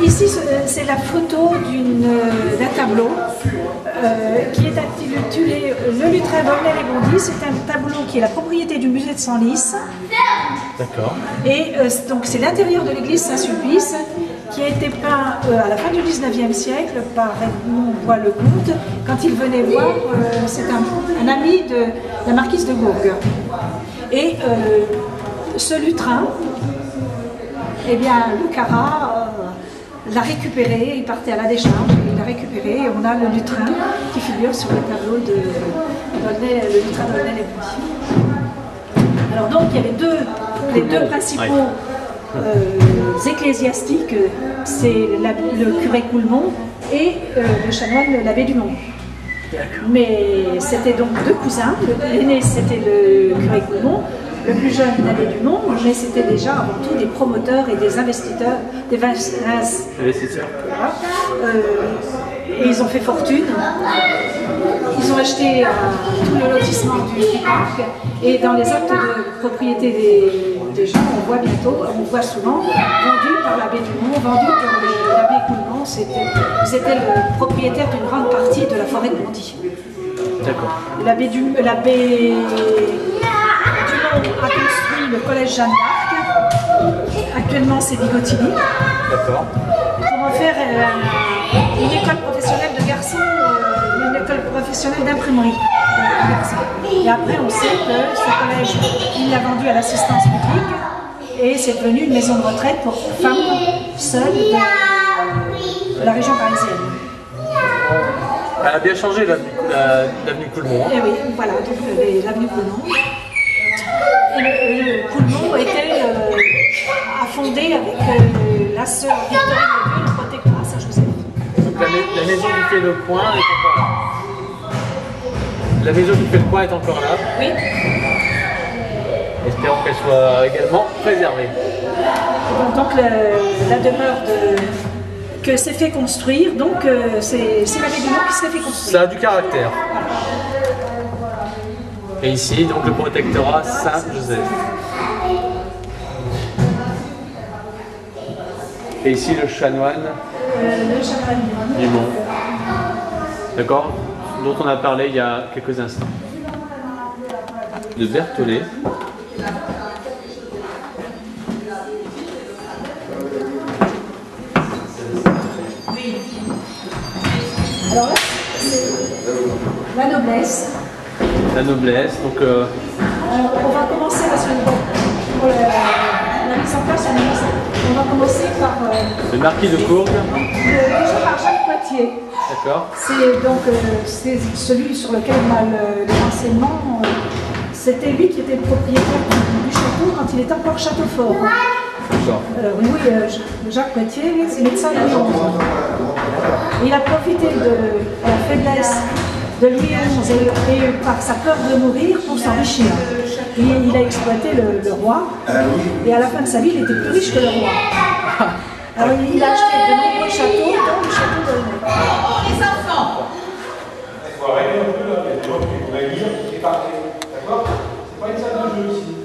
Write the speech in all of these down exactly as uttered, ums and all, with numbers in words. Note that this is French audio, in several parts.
ici, c'est la photo d'un tableau euh, qui est intitulé Le lutrin d'Aulnay-les-Bondy. C'est un tableau qui est la propriété du musée de Senlis. D'accord. Et euh, donc c'est l'intérieur de l'église Saint-Sulpice qui a été peint euh, à la fin du dix-neuvième siècle par Edmond Bois-le-Comte quand il venait voir, euh, c'est un, un ami de la marquise de Gourgues. Et euh, ce lutrin, eh bien, le Carat euh, l'a récupéré, il partait à la décharge, il l'a récupéré et on a le lutrin qui figure sur le tableau de d'Aulnay, le lutrin d'Aulnay-les-Bondy. Alors donc il y avait deux, les deux principaux euh, ecclésiastiques, c'est le curé Coulmont et euh, le chanoine l'abbé Dumont. Mais c'était donc deux cousins, l'aîné c'était le curé Coulmont, le plus jeune l'abbé Dumont, mais c'était déjà avant tout des promoteurs et des investisseurs. Des investisseurs. Voilà. Euh, et ils ont fait fortune. Ils ont acheté euh, tout le lotissement du, du parc et dans les actes de propriété des, des gens, on voit bientôt, on voit souvent, vendu par l'abbé Dumont, vendu par l'abbé Coulmont. Ils étaient le propriétaire d'une grande partie de la forêt de Bondy. D'accord. L'abbé Dumont a construit le collège Jeanne d'Arc. Actuellement, c'est Bigotini. D'accord. Pour en faire euh, une école professionnelle de garçons, euh, une école professionnelle d'imprimerie. Et après, on sait que ce collège, il l'a vendu à l'assistance publique et c'est devenu une maison de retraite pour femmes seules de, de la région parisienne. Elle a bien changé l'avenue Coulmont. Et oui, voilà, donc l'avenue Coulmont. Et le, le Coulmont était euh, à fonder avec euh, la sœur Victorine de Dieu, le protectorat Saint-Joseph. Donc la, la maison qui fait le coin est encore là. La maison qui fait le coin est encore là. Oui. Espérons qu'elle soit également préservée. Donc, donc le, la demeure de, que s'est fait construire, donc euh, c'est l'abbé Dumont qui s'est fait construire. Ça a du caractère. Et ici, donc le protectorat Saint-Joseph. Et ici le chanoine euh, le chanoine Dumont. D'accord, dont on a parlé il y a quelques instants. De Berthollet. Alors là, c'est la noblesse. La noblesse, donc... Euh... Alors, on va commencer parce que pour la, la mise en place, on, on va commencer par... Euh, le marquis de Courgues. Déjà par Jacques Poitiers. D'accord. C'est donc euh, c'est celui sur lequel on a le, le renseignement. Euh, C'était lui qui était le propriétaire du, du château quand il était encore château fort. D'accord. Euh, oui, euh, Jacques Poitiers, médecin de Louis onze. Il a profité de la faiblesse de Louis onze et, et par sa peur de mourir pour s'enrichir. Il, il a exploité le, le roi et à la fin de sa vie, il était plus riche que le roi. Alors il a acheté de nombreux châteaux, dont le château d'Aulnay. Les enfants. Il faut arrêter un peu là, il y a des gens qui voudraient lire et parler. D'accord? C'est pas une salle de jeu ici.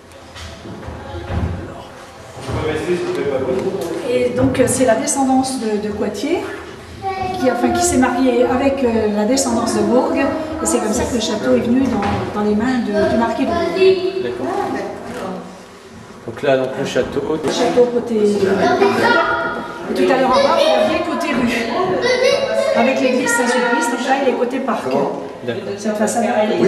Vous pouvez rester si vous n'avez pas besoin. Et donc c'est la descendance de, de Poitiers qui, enfin, qui s'est mariée avec euh, la descendance de Bourg, et c'est comme ça que le château est venu dans, dans les mains de, du marquis de Bourg. D'accord. Donc là, donc, le château. Le château côté... Et tout à l'heure en bas, vous aviez côté rue, avec l'église Saint-Sulpice, donc là il est côté parc. Cette façade.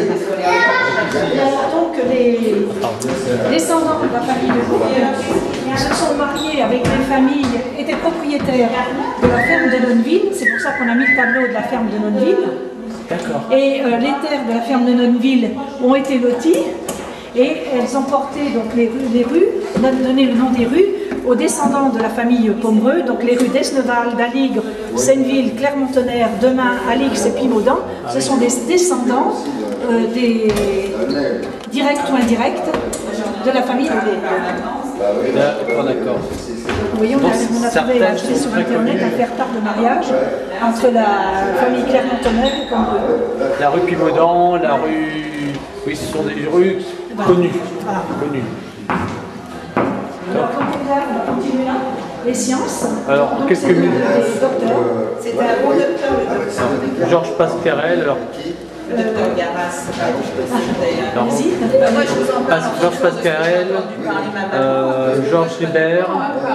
Donc les descendants de la famille de Bourg se sont mariés avec des familles, étaient propriétaires de la ferme de Nonneville, c'est pour ça qu'on a mis le tableau de la ferme de Nonneville. Et euh, les terres de la ferme de Nonneville ont été loties et elles ont porté donc les rues, les rues, donné le nom des rues aux descendants de la famille Pomereux, donc les rues d'Esneval, d'Aligre, Seineville, Clermont-Tonnerre, Demain, Alix et Pimaudan. Ce sont des descendants euh, des directs ou indirects de la famille de D'accord, d'accord. Vous voyez, on a, on a trouvé acheté sur internet un faire-part de mariage entre la famille Clermont-Tonnerre et Pomereux. La rue Pimaudan, la rue... Oui, ce sont des rues connues. Voilà. Connues. Alors, on va continuer là. les sciences. Alors, Donc, quelques c'est minutes. des docteurs. C'était un bon docteur, le docteur. Georges Pascarel, alors. Le docteur Garas, d'ailleurs. Non. Vas-y. Bah, moi, je vous en parle. Pas- Georges Pascarel, euh, Georges Hébert,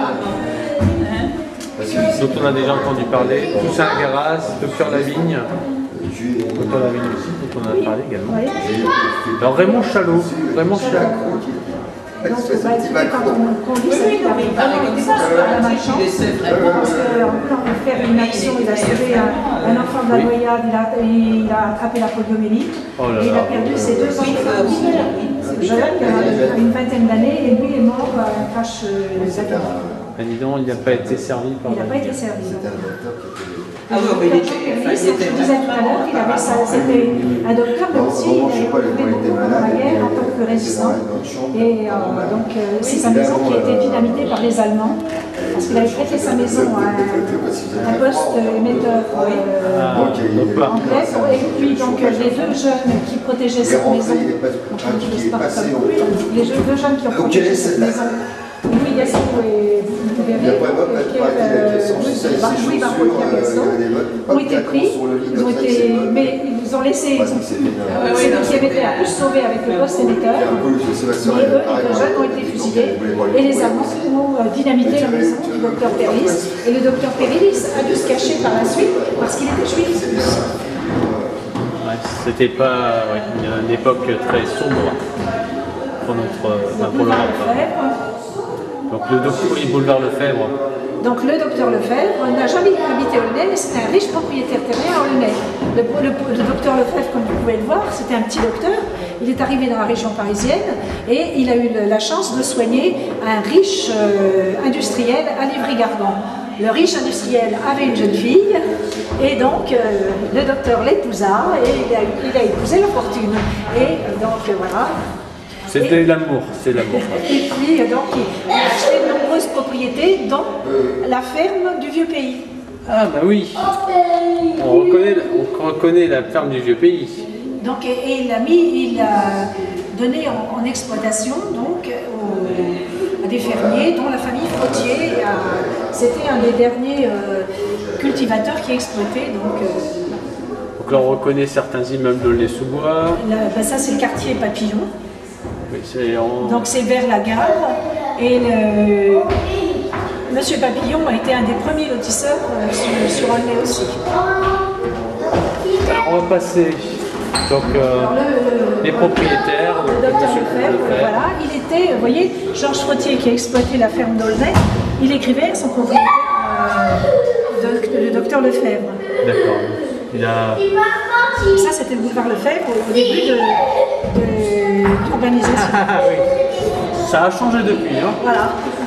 dont on a déjà entendu parler, Toussaint Garas, Docteur Lavigne, Docteur Lavigne aussi, dont on a parlé également. Oui. Alors Raymond Chalot, Raymond Chalot. Donc, bah, écoutez, quand on, quand on lit ça, il avait vraiment été super la malchance. Parce qu'en voulant faire une action, il a sauvé un, un enfant de la Oui. noyade, il a, il a attrapé la poliomyélite, Oh là et il là. a perdu ses deux enfants. Jeune, qui a une vingtaine d'années, et lui est mort à un crash euh, d'avion. Ben, dis donc, il n'a pas été servi par Il n'a la pas été vie. servi. Ah oui, mais il était, enfin, Je il était disais tout à l'heure qu'il avait ça, c'était un docteur, mais aussi il a été beaucoup pendant la guerre en tant que résistant. Et euh, donc euh, c'est sa maison qui a été dynamitée par les Allemands, parce qu'il avait prêté sa maison à un, un poste émetteur euh, Ah, donc pas. anglais. Et puis donc les deux jeunes qui protégeaient cette maison, donc je ne sais pas comme les deux jeunes qui ont protégé cette maison, Louis Gasson et Bouveré, Louis Barbeau et Gasson, ont été pris, ils ont été, mais ils ont laissé, c'est eux qui avaient été la plus sauvés avec le poste émetteur, mais eux, les deux jeunes, ont été fusillés, et les Allemands ont dynamité la maison du docteur Perlis, et le docteur Perlis a dû se cacher par la suite parce qu'il était juif. Ouais, c'était pas ouais, une, une époque très sombre pour notre, enfin, pour l'Europe. Lefebvre. Donc le docteur oui, Boulevard Lefebvre. Donc le docteur Lefebvre n'a jamais habité Aulnay, mais c'était un riche propriétaire terrien à Aulnay. Le, le, le docteur Lefebvre, comme vous pouvez le voir, c'était un petit docteur. Il est arrivé dans la région parisienne et il a eu le- la chance de soigner un riche euh, industriel à Livry-Gargan. Le riche industriel avait une jeune fille et donc euh, le docteur l'épousa et il a, il a épousé la fortune. Et euh, donc euh, voilà. C'était l'amour, c'est l'amour. Et puis, euh, donc, il a acheté de nombreuses propriétés, dont la ferme du vieux pays. Ah bah oui, on reconnaît, on reconnaît la ferme du vieux pays. Donc, et, et il a mis, il a donné en, en exploitation donc aux- à des fermiers, dont la famille Frottier. a- C'était un des derniers euh, cultivateurs qui exploitait. Donc, euh, Donc là on reconnaît certains immeubles de l'Essoubois. là, ben, ça, c'est le quartier Papillon. Oui, c'est en... Donc, c'est vers la gare. Et le, Monsieur Papillon a été un des premiers lotisseurs euh, sur, sur Aulnay aussi. Alors, on va passer donc euh, Alors, le- les propriétaires, Le donc, docteur Monsieur Lefebvre, Lefebvre. voilà, il était, vous voyez, Georges Frottier qui a exploité la ferme d'Aulnay, il écrivait à son propriétaire, euh, doc- le docteur Lefebvre. D'accord. Il a... Ça, c'était le boulevard Lefebvre au début de, de l'urbanisation. Ah oui. Ça a changé depuis, hein. Voilà.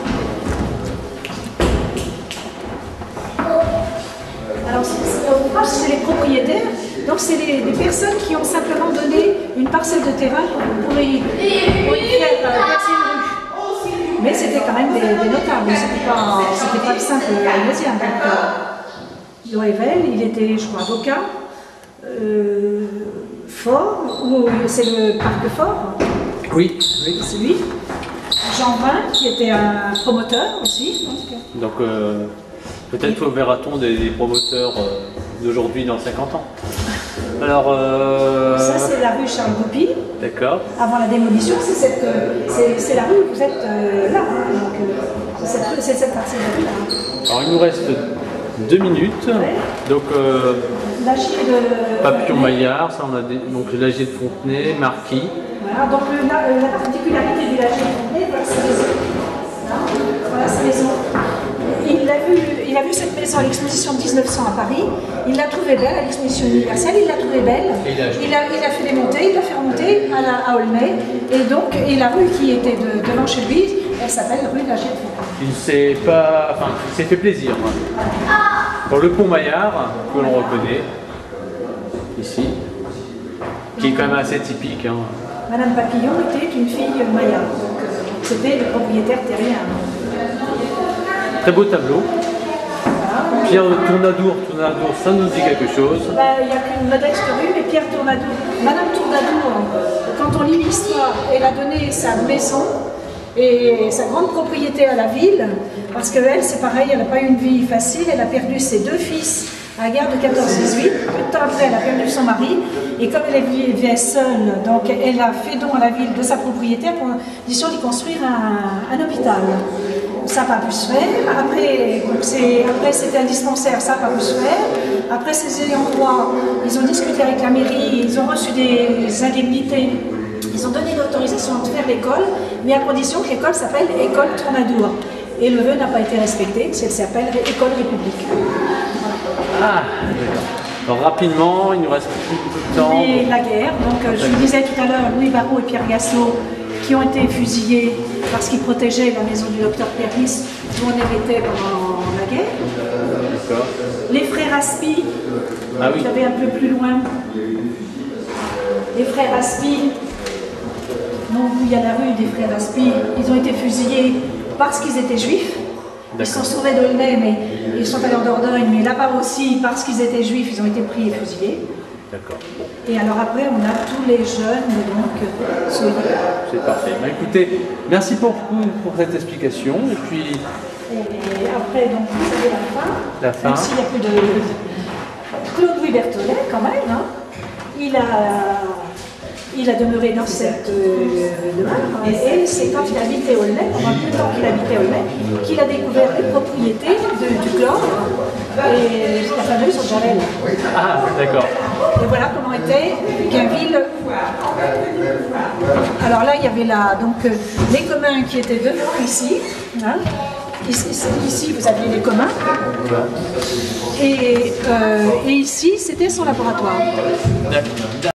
Alors, c'est- c'est- au ouvrage, c'est les propriétaires, donc c'est les, des personnes qui ont simplement donné une parcelle de terrain pour y, pour y faire euh, percer une rue. Mais c'était quand même des, des notables, c'était pas, c'était pas le simple Aulnaisien. Donc, euh, Loevel, il était, je crois, avocat. Euh, Fort, ou c'est le parc Fort, Oui, oui. c'est lui. Jean Vin, qui était un promoteur aussi. Donc, Donc euh, peut-être verra-t-on des, des promoteurs euh, d'aujourd'hui dans cinquante ans. Alors, euh, ça, c'est la rue Charles Goupil. d'accord. Avant la démolition, c'est cette, euh, c'est, c'est la rue où vous êtes euh, là. Hein, donc, euh, c'est cette, rue- c'est cette partie de rue là. Alors il nous reste deux minutes. Ouais. Donc euh, Lagier de. Papillon Maillard, ça on a des, donc le Lagier de Fontenay, Marquis. Voilà, donc le- la, euh, la particularité du Lagier de Fontenay, voilà sa maison. Là, voilà sa maison. Il a, vu, il a vu cette maison à l'exposition de mille neuf cents à Paris, il l'a trouvée belle à l'exposition universelle, il l'a trouvée belle, Et il a acheté. il a, il a fait démonter, il l'a fait remonter à, la, à Aulnay, et donc, et la rue qui était de, devant chez lui, elle s'appelle rue Lagier de Fontenay. Il s'est pas, enfin, il s'est fait plaisir. Pour le pont Maillard, que l'on reconnaît ici, qui est quand même assez typique. Hein. Madame Papillon était une fille Maya, donc euh, c'était le propriétaire terrien. Très beau tableau. Voilà. Pierre de Tournadour, Tournadour, ça nous dit quelque chose. Bah, il n'y a qu'une modeste rue, mais Pierre Tournadour. Madame Tournadour, quand on lit l'histoire, elle a donné sa maison Et sa grande propriété à la ville, parce qu'elle, c'est pareil, elle n'a pas eu une vie facile, elle a perdu ses deux fils à la guerre de quatorze dix-huit. Peu de temps après, elle a perdu son mari. Et comme elle vivait seule, donc elle a fait don à la ville de sa propriété à condition d'y construire un, un hôpital. Ça n'a pas pu se faire. Après, après c'était un dispensaire, ça n'a pas pu se faire. Après, ces ayants droit, ils ont discuté avec la mairie, ils ont reçu des indemnités. Ils ont donné l'autorisation de faire l'école, mais à condition que l'école s'appelle École Tournadour. Et le vœu n'a pas été respecté, elle s'appelle École République. Ah, d'accord. Alors rapidement, il nous reste plus beaucoup de temps. Et la guerre, donc je vous disais tout à l'heure, Louis Barrault et Pierre Gassot, qui ont été fusillés parce qu'ils protégeaient la maison du docteur Péris, où on habitait pendant la guerre. D'accord. Les frères Aspi, ah, oui. Vous avez un peu plus loin. Les frères Aspi, donc il y a la rue des frères Aspi, ils ont été fusillés parce qu'ils étaient juifs. Ils sont sauvés d'Aulnay, mais ils sont allés en Dordogne, mais là-bas aussi, parce qu'ils étaient juifs, ils ont été pris et fusillés. D'accord. Et alors après, on a tous les jeunes, donc, soyez. C'est parfait. Bah, écoutez, merci beaucoup pour cette explication. Et puis... Et après, donc, vous savez la fin. La fin. Même s'il n'y a plus de... Claude-Louis Berthollet, quand même, hein. Il a... Il a demeuré dans cette euh, demeure, et c'est quand il habitait Aulnay, pendant tout le temps qu'il habitait Aulnay, qu'il a découvert les propriétés de, du chlore et la fameuse Jarel. Ah, d'accord. Et voilà comment était Gainville. Alors là, il y avait la, donc, euh, les communs qui étaient devant ici. Hein. Ici, ici, vous aviez les communs. Et, euh, et ici, c'était son laboratoire.